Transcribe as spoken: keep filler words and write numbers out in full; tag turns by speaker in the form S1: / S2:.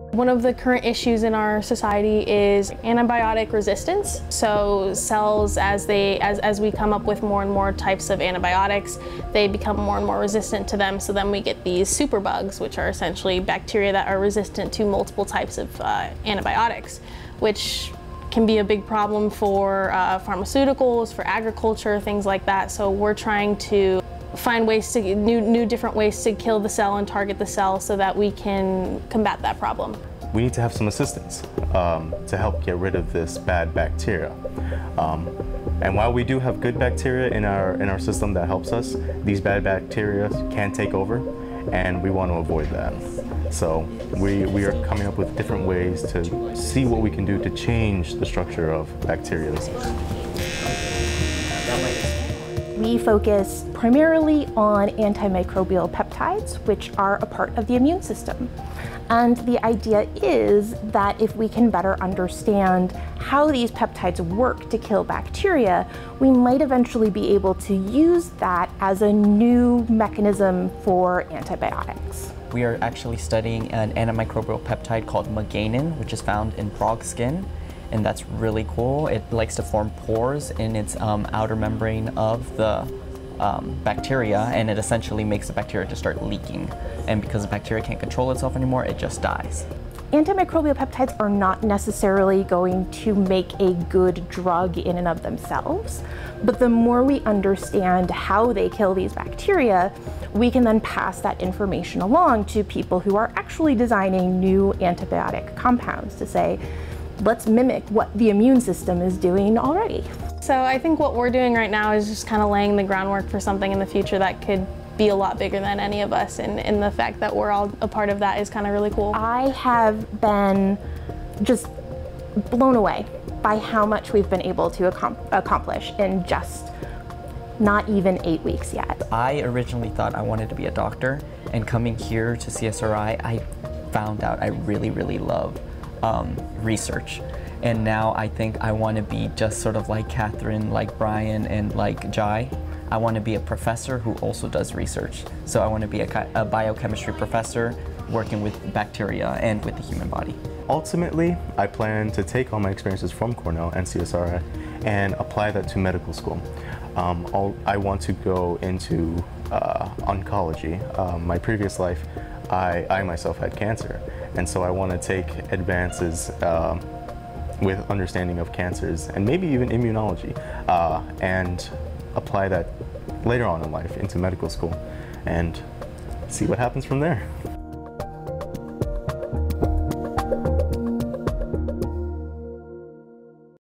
S1: One of the current issues in our society is antibiotic resistance. So cells, as they as, as we come up with more and more types of antibiotics, they become more and more resistant to them. So then we get these superbugs, which are essentially bacteria that are resistant to multiple types of uh, antibiotics, which can be a big problem for uh, pharmaceuticals, for agriculture, things like that. So we're trying to find ways to, new, new different ways to kill the cell and target the cell so that we can combat that problem.
S2: We need to have some assistance um, to help get rid of this bad bacteria. Um, and while we do have good bacteria in our, in our system that helps us, these bad bacteria can take over, and we want to avoid that. So we, we are coming up with different ways to see what we can do to change the structure of bacteria.
S3: We focus primarily on antimicrobial peptides, which are a part of the immune system. And the idea is that if we can better understand how these peptides work to kill bacteria, we might eventually be able to use that as a new mechanism for antibiotics.
S4: We are actually studying an antimicrobial peptide called meganin, which is found in frog skin. And that's really cool. It likes to form pores in its um, outer membrane of the um, bacteria, and it essentially makes the bacteria to start leaking. And because the bacteria can't control itself anymore, it just dies.
S3: Antimicrobial peptides are not necessarily going to make a good drug in and of themselves, but the more we understand how they kill these bacteria, we can then pass that information along to people who are actually designing new antibiotic compounds to say, let's mimic what the immune system is doing already.
S1: So I think what we're doing right now is just kind of laying the groundwork for something in the future that could be a lot bigger than any of us, and, and the fact that we're all a part of that is kind of really cool.
S3: I have been just blown away by how much we've been able to ac accomplish in just not even eight weeks yet.
S4: I originally thought I wanted to be a doctor, and coming here to C S R I, I found out I really, really love Um, research. And now I think I want to be just sort of like Catherine, like Brian, and like Jai. I want to be a professor who also does research. So I want to be a, a biochemistry professor working with bacteria and with the human body.
S2: Ultimately, I plan to take all my experiences from Cornell and C S R I and apply that to medical school. Um, I want to go into uh, oncology. Um, my previous life, I, I myself had cancer, and so I want to take advances um, with understanding of cancers and maybe even immunology uh, and apply that later on in life into medical school and see what happens from there.